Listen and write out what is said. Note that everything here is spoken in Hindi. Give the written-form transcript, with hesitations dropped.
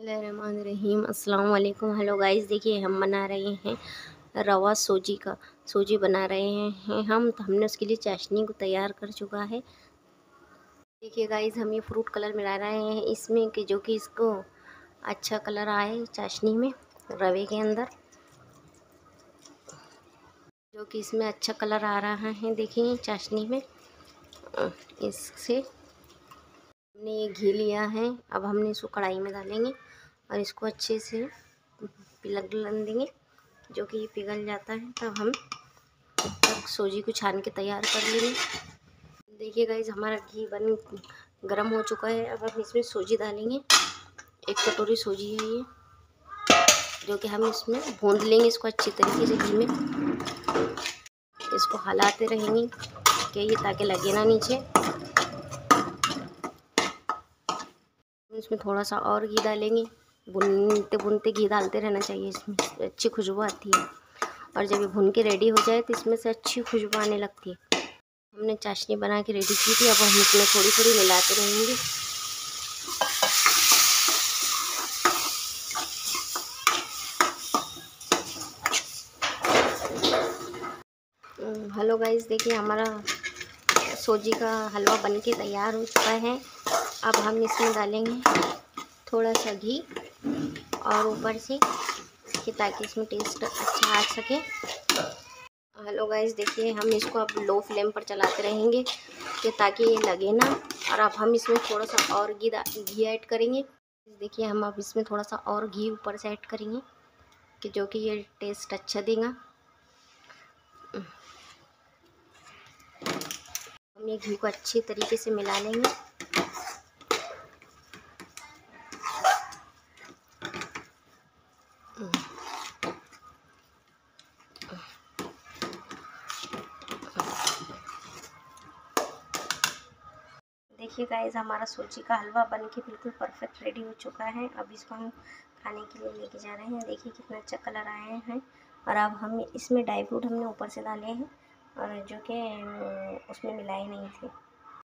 बिस्मिल्लाहिर्रहमानिर्रहीम। अस्सलाम वालेकुम। हेलो गाइस, देखिए हम बना रहे हैं रवा सूजी बना रहे हैं तो हमने उसके लिए चाशनी को तैयार कर चुका है। देखिए गाइस, हम ये फ्रूट कलर मिला रहे हैं इसमें कि जो कि इसको अच्छा कलर आए चाशनी में, रवे के अंदर जो कि इसमें अच्छा कलर आ रहा है। देखिए चाशनी में इससे हमने ये घी लिया है। अब हमने इसको कढ़ाई में डालेंगे और इसको अच्छे से पिघलने देंगे। जो कि ये पिघल जाता है तब हम तब सूजी को छान के तैयार कर लेंगे। देखिए गाइस, हमारा घी गरम हो चुका है। अब हम इसमें सूजी डालेंगे। 1 कटोरी सूजी है ये, जो कि हम इसमें भून लेंगे इसको अच्छी तरीके से घी में। इसको हिलाते रहेंगे कि ये ताकि लगे ना नीचे। इसमें थोड़ा सा और घी डालेंगे। भूनते भूनते घी डालते रहना चाहिए, इसमें अच्छी खुशबू आती है। और जब ये भून के रेडी हो जाए तो इसमें से अच्छी खुशबू आने लगती है। हमने चाशनी बना के रेडी की थी। अब हम इसमें थोड़ी थोड़ी मिलाते रहेंगे। हेलो गाइस, देखिए हमारा सूजी का हलवा बनके तैयार हो चुका है। अब हम इसमें डालेंगे थोड़ा सा घी और ऊपर से कि ताकि इसमें टेस्ट अच्छा आ सके। हेलो गाइस, देखिए हम इसको अब लो फ्लेम पर चलाते रहेंगे कि ताकि ये लगे ना। और अब हम इसमें थोड़ा सा और घी ऐड करेंगे। देखिए हम अब इसमें थोड़ा सा और घी ऊपर से ऐड करेंगे कि जो कि ये टेस्ट अच्छा देगा। हम ये घी को अच्छी तरीके से मिला लेंगे। देखिए गाइस, हमारा सूजी का हलवा बनके बिल्कुल परफेक्ट रेडी हो चुका है। अब इसको हम खाने के लिए लेके जा रहे हैं। देखिए कितना अच्छा कलर आए हैं। और अब हम इसमें ड्राई फ्रूट हमने ऊपर से डाले हैं और जो कि उसमें मिलाए नहीं थे।